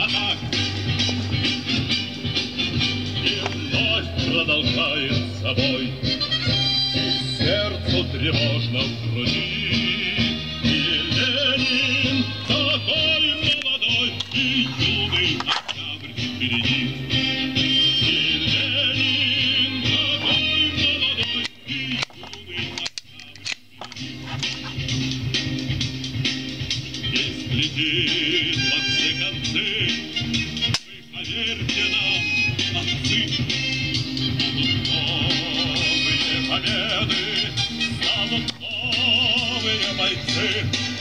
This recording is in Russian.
И вновь продолжается бой, и сердцу тревожно в груди. И Ленин такой молодой, и юный октябрь впереди. И Ленин такой молодой, и юный октябрь впереди. Песнь летит во все концы, вы поверьте нам, отцы, будут новые победы, станут новые бойцы.